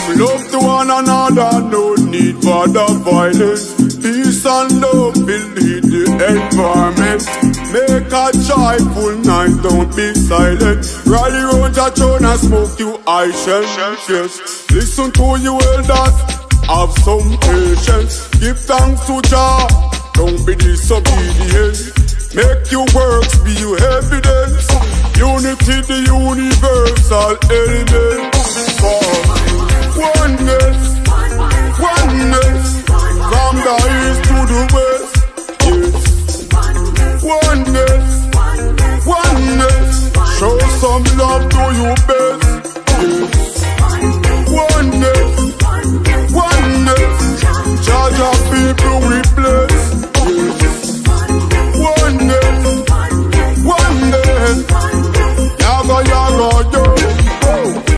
Give love to one another, no need for the violence. Peace and love will lead the environment. Make a joyful night, don't be silent. Rally round your throne and smoke you Isham. Yes, listen to you elders, have some patience. Give thanks to Jah, don't be disobedient. Make your works be your evidence. Unity the universal element. Oneness, oneness, from the east to the west. Yes, oneness, oneness. Show some love to your best.